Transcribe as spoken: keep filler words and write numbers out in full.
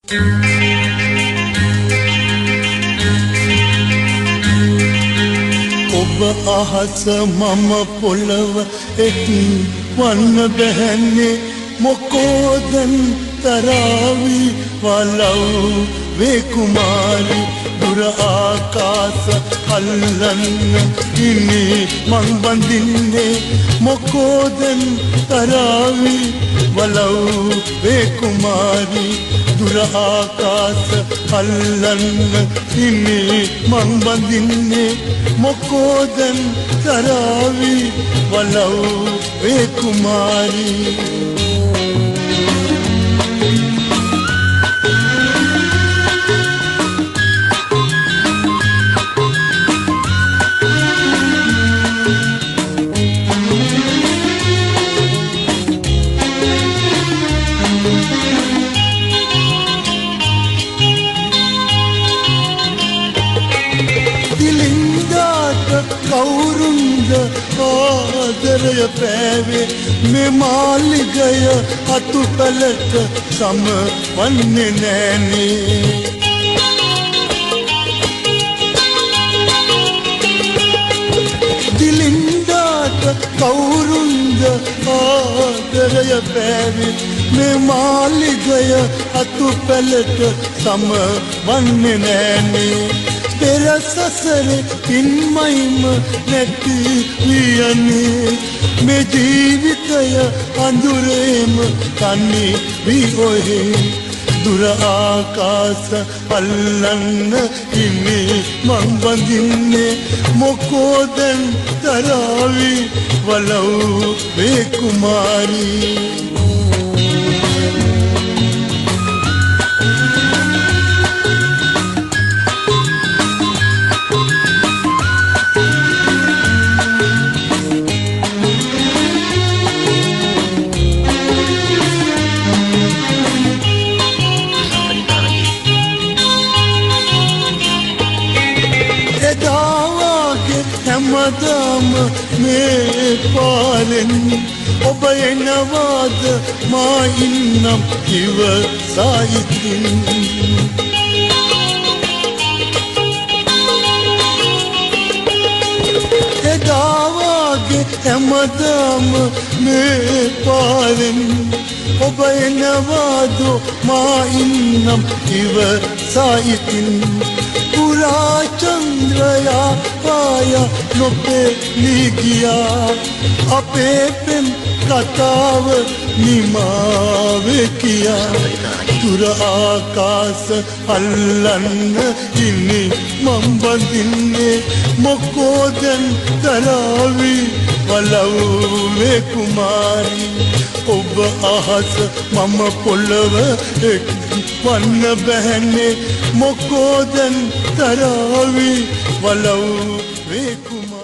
ඔබ අහස මම පොළව එක් වන්න බැහැන්නේ මොකෝදන් තරාවි වලව් වේ කුමාරි දුර ආකාශ අල්ලන්න ඉන්නේ මං බඳින්නේ මොකෝදන් තරාවි වලව් වේ කුමාරි දුර ආකාශ අල්ලන්න ඉන්නේ මං බඳින්නේ මොකෝදන් තරාවි වලව් වේ කුමාරි කවුරුන්ද ආදරය පෑවේ මේ මාලිගය අතුපලට සම වන්නේ නෑනේ දිලින්දාට කවුරුන්ද ආදරය පෑවේ මේ මාලිගය අතුපලට සම වන්නේ නෑනේ පෙර සසරේ පින්මයිම නැති වියනේ මේ ජීවිතය අඳුරේම තනි වී ඔහේ දුර ආකාශ අල්ලන්න ඉන්නේ මං බඳින්නේ මොකෝදන් තරාවි වලව් වේ කුමාරි හැමදාම මේ පාරෙන් ඔබ එනවාද මා ඉන්නම් ඉවසා ඉතින් එදා වාගේ හැමදාම මේ පාරෙන් ඔබ එනවාද මා ඉන්නම් ඉවසා ඉතින් පුරා චන්ද්‍රයා පාය නොපෙනී ගියා අපේ පෙම් කතාව නිමාවේ කියා දුර ආකාශ අල්ලන්න ඉන්නේ මං බඳින්නේ මොකෝදන් තරාවි වලව් වේ කුමාරි ඔබ අහස මම පොළව එක් වන්න බැහැනේ මොකෝදන් තරාවි වලව් වේ කුමාරි